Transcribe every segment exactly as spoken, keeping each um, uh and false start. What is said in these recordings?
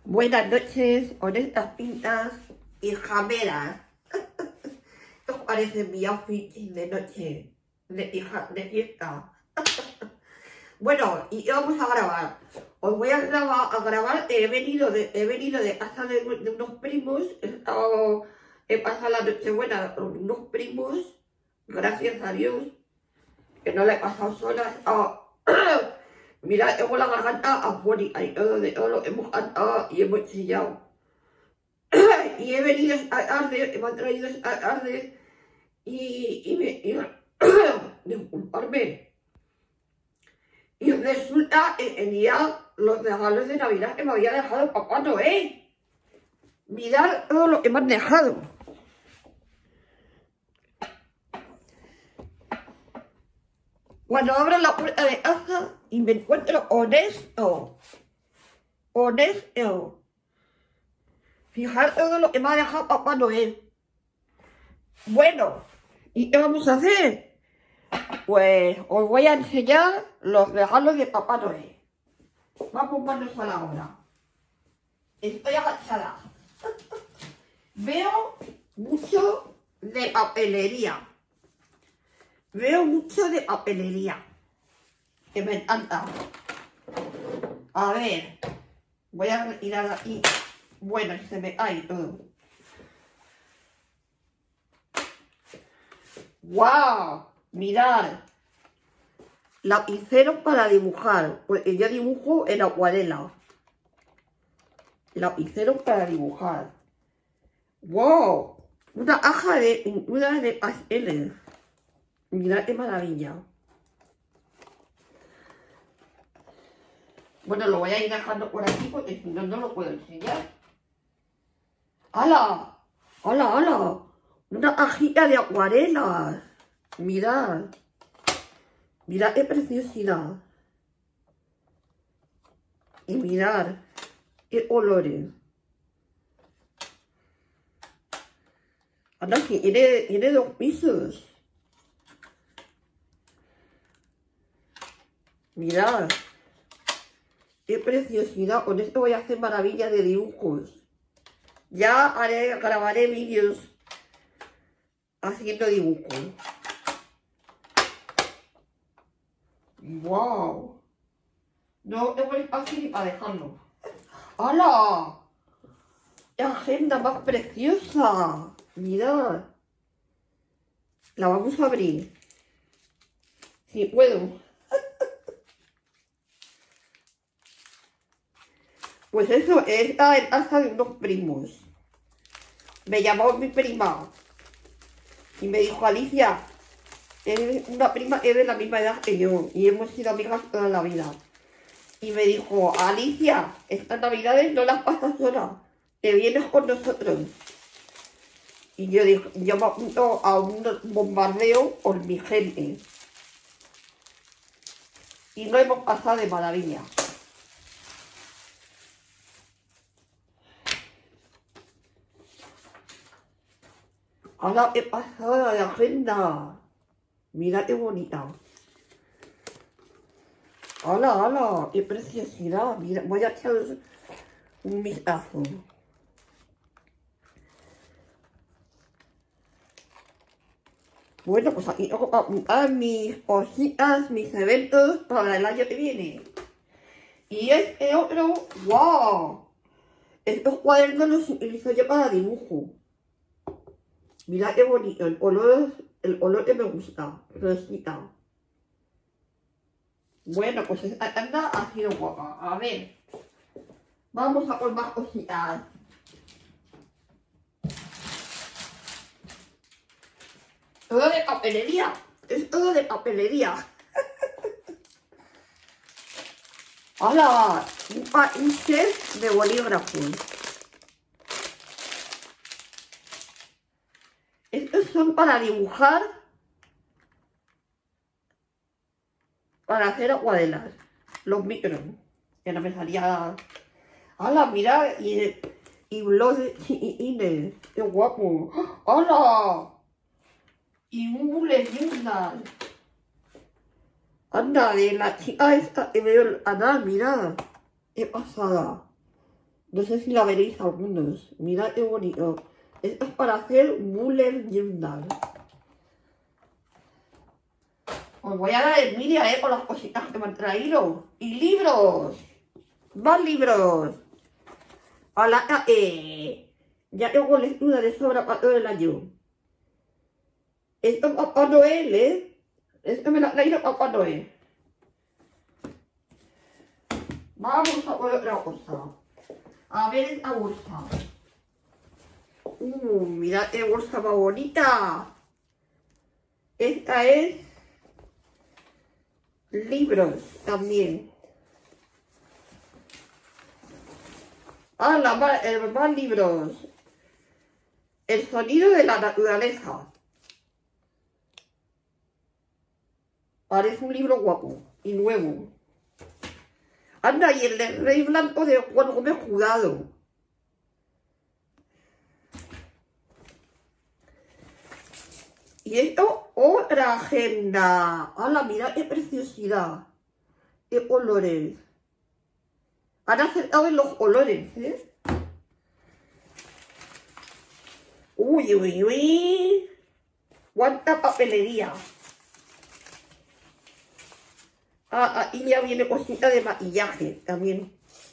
Buenas noches, honestas pintas y jameras. ¿Qué os parece mi outfit de noche, de, hija, de fiesta? Bueno, y vamos a grabar. Os voy a grabar, a grabar. He venido de, he venido de casa de, de unos primos. He, estado, he pasado la noche buena con unos primos. Gracias a Dios. Que no la he pasado sola. Oh. Mira, tengo la garganta afónica y todo, de todo lo hemos cantado y hemos chillado. Y he venido esta tarde, me han traído esta tarde y, y me... Y, disculparme. Y resulta que tenía los regalos de Navidad que me había dejado Papá Noel. Mirad todo lo que me han dejado. Cuando abro la puerta de casa y me encuentro honesto, honesto. Fijaros todo lo que me ha dejado Papá Noel. Bueno, ¿y qué vamos a hacer? Pues os voy a enseñar los regalos de Papá Noel. Vamos manos a la obra. Estoy agachada. Veo mucho de papelería. Veo mucho de papelería, que me encanta. A ver, voy a retirar aquí. Bueno, se me cae todo. ¡Wow! Mirad. Lapiceros para dibujar. Pues yo dibujo en acuarela. Lapiceros para dibujar. ¡Wow! Una caja de pintura de pasteles. Mirad qué maravilla. Bueno, lo voy a ir dejando por aquí porque si no, no lo puedo enseñar. ¡Hala! ¡Hala, hala! Una cajita de acuarelas. Mirad. Mirad qué preciosidad. Y mirad qué olores. Anda, que tiene, tiene dos pisos. Mirad, qué preciosidad. Con esto voy a hacer maravillas de dibujos. Ya haré, grabaré vídeos haciendo dibujos. ¡Wow! No tengo espacio ni para dejarlo. ¡Hala! ¡Qué agenda más preciosa! Mirad. La vamos a abrir. Si puedo. Pues eso, esta es casa de unos primos. Me llamó mi prima y me dijo: Alicia, eres una prima que es de la misma edad que yo y hemos sido amigas toda la vida. Y me dijo: Alicia, estas navidades no las pasas sola, te vienes con nosotros. Y yo dije, yo me apunto a un bombardeo con mi gente. Y lo hemos pasado de maravilla. ¡Hala, qué pasada de agenda! Mira qué bonita. ¡Hala, hala! ¡Qué preciosidad! Mira, voy a echar un vistazo. Bueno, pues aquí tengo que apuntar mis cositas, mis eventos para el año que viene. Y este otro, ¡wow! Estos cuadernos los utilizo yo para dibujo. Mirad qué bonito, el olor, el olor que me gusta, rosita. Bueno, pues esta tanda ha sido guapa. A ver, vamos a por más cositas. Todo de papelería, es todo de papelería. ¡Hala! Un, un set de bolígrafos. Estos son para dibujar, para hacer acuarelas, los micros, que no me salía. ¡Hala, mira! Y, y los chiquitines, qué guapo. ¡Hala! Y un bullet journal. Anda, de la chica esta que veo el canal, mira, qué pasada. No sé si la veréis algunos. Mirad qué bonito. Esto es para hacer bullet journal. Os voy a dar envidia, eh, con las cositas que me han traído. Y libros. Más libros. Hola, eh. Ya tengo lectura de sobra para todo el año. Esto es Papá Noel, ¿eh? Esto me lo ha traído Papá Noel. Vamos a por otra cosa. A ver esta bolsa. Uh, mirad qué bolsa más bonita. Esta es libros también. Ah, la, más, eh, más libros. El sonido de la naturaleza. Parece un libro guapo y nuevo. Anda, y el del Rey Blanco de Juan Gómez Jurado. Y esto, otra agenda. ¡Hala, mira qué preciosidad! ¡Qué colores! Han acertado en los colores, ¿eh? ¡Uy, uy, uy! ¡Cuánta papelería! Ah, ahí ya viene cosita de maquillaje también.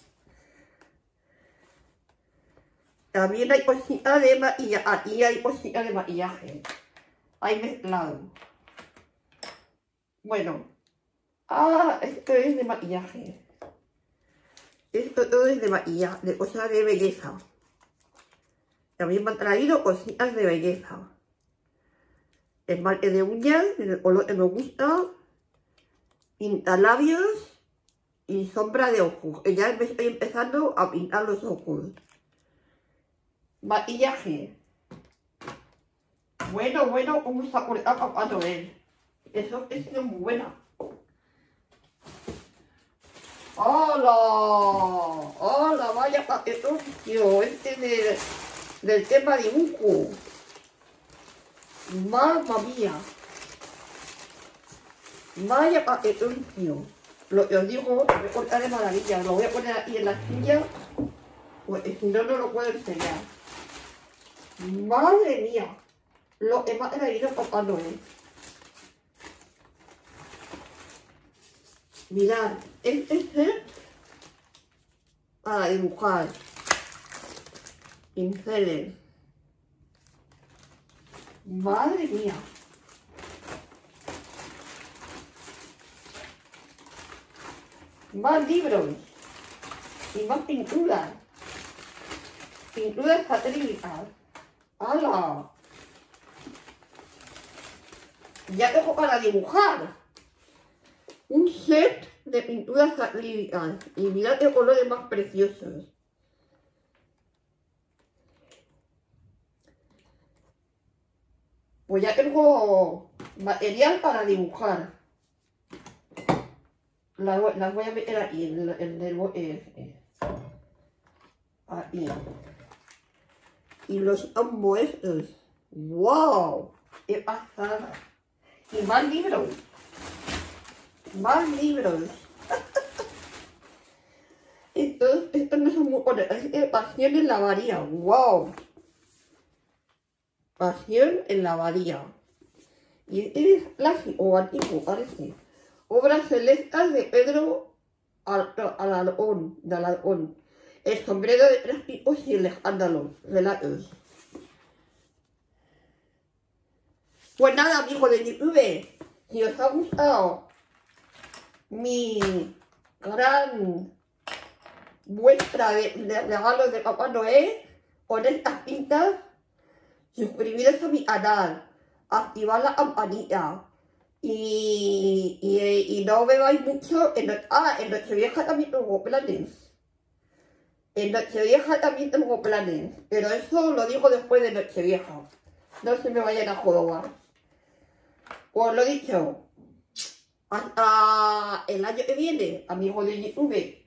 También hay cosita de maquillaje. Aquí hay cosita de maquillaje. Hay mezclado. Bueno. Ah, esto es de maquillaje. Esto todo es de maquillaje, de cosas de belleza. También me han traído cositas de belleza. Esmalte de uñas, el color que me gusta. Pintalabios y sombra de ojos. Ya me estoy empezando a pintar los ojos. Maquillaje. Bueno, bueno, ¿cómo está por acá Papá Noel? Eso es muy buena. ¡Hola! ¡Hola! Vaya paquetón, tío. Este de, del tema dibujo. ¡Mamma mía! Vaya paquetón, tío. Lo que os digo, lo voy a cortar de maravilla. Lo voy a poner aquí en la silla. Pues si no, no lo puedo enseñar. ¡Madre mía! Lo que me ha traído Papá Noel. Mirad, este set para dibujar. Pinceles. Madre mía. Más libros. Y más pinturas. Pinturas acrílicas. ¡Hala! Ya tengo para dibujar. Un set de pinturas acrílicas. Y mirad qué colores más preciosos. Pues ya tengo material para dibujar. Las, las voy a meter aquí en el, en el eh, ahí. Y los ambos estos. ¡Wow! ¡Qué pasada! Y más libros. Más libros. Estos, estos no son muy buenos. Es Pasión en la Abadía. ¡Wow! Pasión en la Abadía. Y este es clásico o antiguo, parece. Obras celestas de Pedro Alarcón, de Alarcón. El sombrero de tres picos y el escándalo. Relatos. Pues nada, amigos de YouTube, si os ha gustado mi gran muestra de, de regalos de Papá Noel con estas pintas, suscribiros a mi canal, activad la campanita y, y, y no me vais mucho. En, ah, en Nochevieja también tengo planes. En Nochevieja también tengo planes, pero eso lo digo después de Nochevieja. No se me vayan a joder. Pues lo dicho, hasta el año que viene, amigos de YouTube.